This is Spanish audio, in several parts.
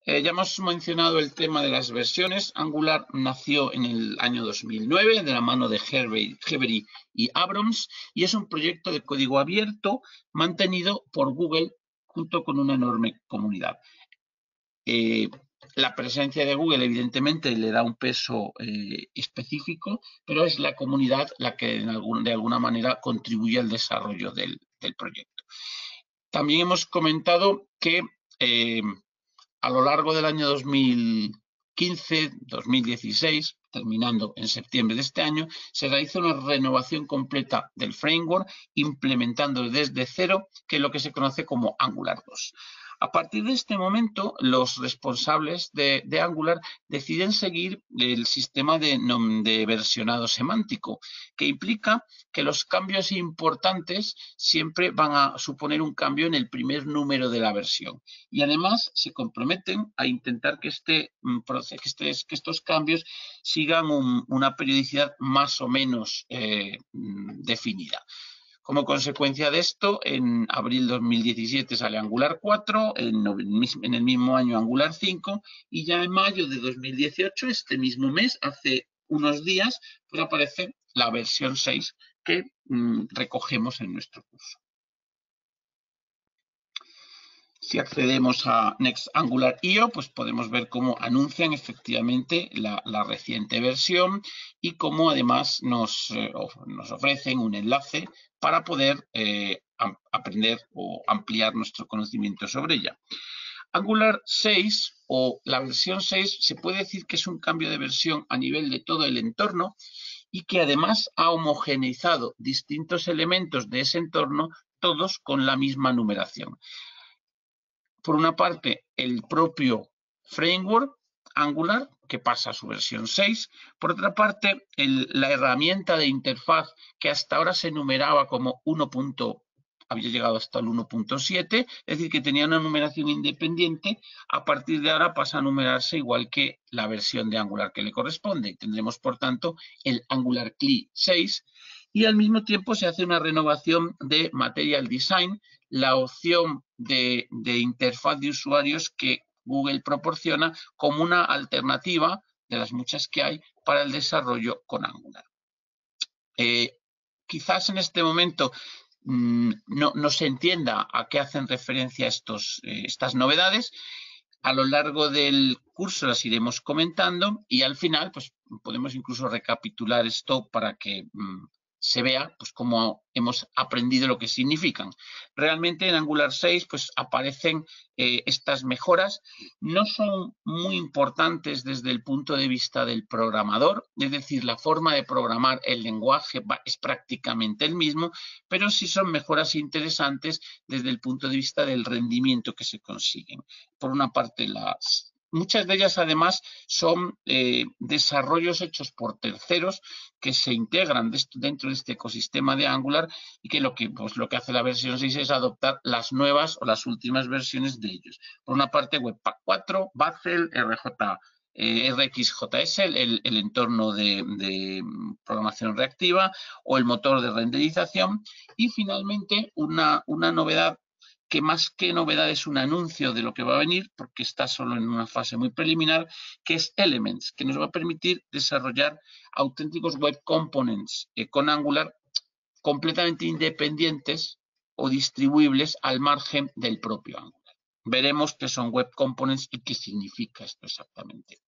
Ya hemos mencionado el tema de las versiones. Angular nació en el año 2009 de la mano de Hevery y Abrams y es un proyecto de código abierto mantenido por Google junto con una enorme comunidad. La presencia de Google evidentemente le da un peso específico, pero es la comunidad la que de alguna manera contribuye al desarrollo del proyecto. También hemos comentado que a lo largo del año 2015-2016, terminando en septiembre de este año, se realiza una renovación completa del framework, implementando desde cero, que es lo que se conoce como Angular 2. A partir de este momento, los responsables de Angular deciden seguir el sistema de versionado semántico, que implica que los cambios importantes siempre van a suponer un cambio en el primer número de la versión. Y además se comprometen a intentar que estos cambios sigan una periodicidad más o menos definida. Como consecuencia de esto, en abril de 2017 sale Angular 4, en el mismo año Angular 5 y ya en mayo de 2018, este mismo mes, hace unos días, pues aparece la versión 6 que recogemos en nuestro curso. Si accedemos a Next Angular.io, pues podemos ver cómo anuncian efectivamente la reciente versión y cómo además nos ofrecen un enlace para poder aprender o ampliar nuestro conocimiento sobre ella. Angular 6 o la versión 6 se puede decir que es un cambio de versión a nivel de todo el entorno y que además ha homogeneizado distintos elementos de ese entorno, todos con la misma numeración. Por una parte, el propio framework Angular, que pasa a su versión 6. Por otra parte, la herramienta de interfaz que hasta ahora se numeraba como 1. Había llegado hasta el 1.7, es decir, que tenía una numeración independiente. A partir de ahora pasa a numerarse igual que la versión de Angular que le corresponde. Tendremos, por tanto, el Angular CLI 6 y al mismo tiempo se hace una renovación de Material Design, la opción de interfaz de usuarios que Google proporciona como una alternativa de las muchas que hay para el desarrollo con Angular. Quizás en este momento no se entienda a qué hacen referencia estas novedades. A lo largo del curso las iremos comentando y al final pues, podemos incluso recapitular esto para que se vea pues, cómo hemos aprendido lo que significan. Realmente en Angular 6 pues, aparecen estas mejoras. No son muy importantes desde el punto de vista del programador, es decir, la forma de programar el lenguaje es prácticamente el mismo, pero sí son mejoras interesantes desde el punto de vista del rendimiento que se consiguen. Por una parte, muchas de ellas además son desarrollos hechos por terceros que se integran dentro de este ecosistema de Angular y que lo que hace la versión 6 es adoptar las nuevas o las últimas versiones de ellos. Por una parte, Webpack 4, Bazel, RxJS, el entorno de programación reactiva o el motor de renderización. Y finalmente, una novedad que más que novedad es un anuncio de lo que va a venir, porque está solo en una fase muy preliminar, que es Elements, que nos va a permitir desarrollar auténticos web components con Angular completamente independientes o distribuibles al margen del propio Angular. Veremos qué son web components y qué significa esto exactamente.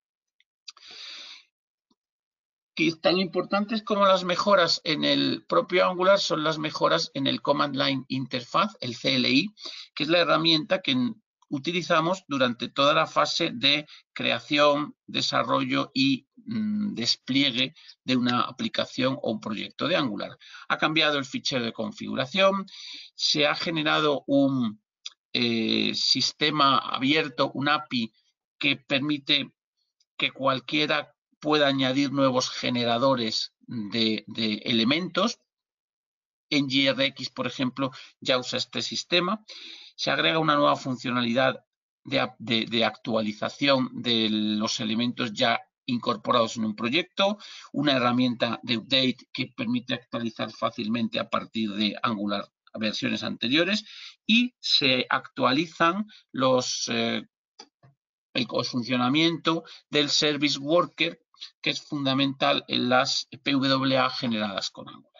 Que tan importantes como las mejoras en el propio Angular son las mejoras en el Command Line Interface, el CLI, que es la herramienta que utilizamos durante toda la fase de creación, desarrollo y despliegue de una aplicación o un proyecto de Angular. Ha cambiado el fichero de configuración, se ha generado un sistema abierto, un API que permite que cualquiera pueda añadir nuevos generadores de elementos. En NGRX, por ejemplo, ya usa este sistema. Se agrega una nueva funcionalidad de actualización de los elementos ya incorporados en un proyecto, una herramienta de update que permite actualizar fácilmente a partir de Angular versiones anteriores y se actualizan los el funcionamiento del service worker, que es fundamental en las PWA generadas con Angular.